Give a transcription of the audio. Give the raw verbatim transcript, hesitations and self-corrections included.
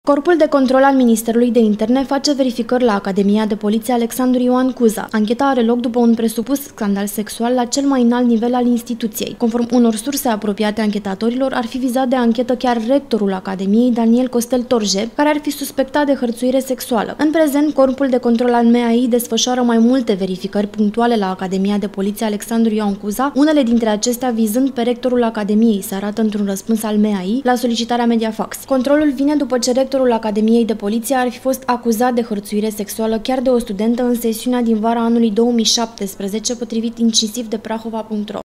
Corpul de control al Ministerului de Interne face verificări la Academia de Poliție Alexandru Ioan Cuza. Ancheta are loc după un presupus scandal sexual la cel mai înalt nivel al instituției. Conform unor surse apropiate anchetatorilor, ar fi vizat de anchetă chiar rectorul Academiei, Daniel Costel Torje, care ar fi suspectat de hărțuire sexuală. În prezent, Corpul de control al M A I desfășoară mai multe verificări punctuale la Academia de Poliție Alexandru Ioan Cuza, unele dintre acestea vizând pe rectorul Academiei, se arată într-un răspuns al M A I la solicitarea Mediafax. Controlul vine după ce rectorul Academiei de Poliție ar fi fost acuzat de hărțuire sexuală chiar de o studentă în sesiunea din vara anului două mii șaptesprezece, potrivit incisiv de Prahova punct ro.